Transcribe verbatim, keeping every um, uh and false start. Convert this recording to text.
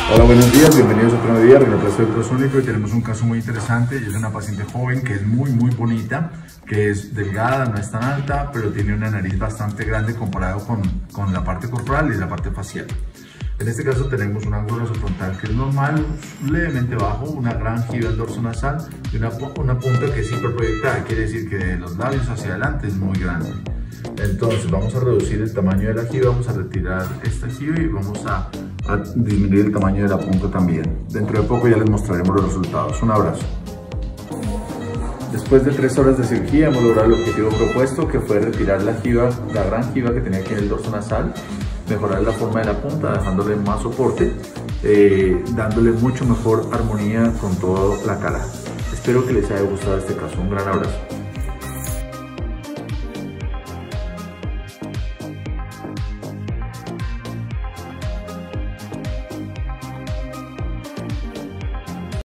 Hola, buenos días, bienvenidos a otro nuevo día, Rinoplastía Ultrasónico. Y tenemos un caso muy interesante. Es una paciente joven que es muy muy bonita, que es delgada, no es tan alta, pero tiene una nariz bastante grande comparado con, con la parte corporal y la parte facial. En este caso tenemos un ángulo frontal que es normal, levemente bajo, una gran giba en dorso nasal y una, una punta que es hiperproyectada, quiere decir que de los labios hacia adelante es muy grande. Entonces vamos a reducir el tamaño de la giba, vamos a retirar esta giba y vamos a, a disminuir el tamaño de la punta también. Dentro de poco ya les mostraremos los resultados. Un abrazo. Después de tres horas de cirugía hemos logrado el objetivo propuesto, que fue retirar la giba, la gran giba que tenía aquí en el dorso nasal, mejorar la forma de la punta, dejándole más soporte, eh, dándole mucho mejor armonía con toda la cara. Espero que les haya gustado este caso. Un gran abrazo.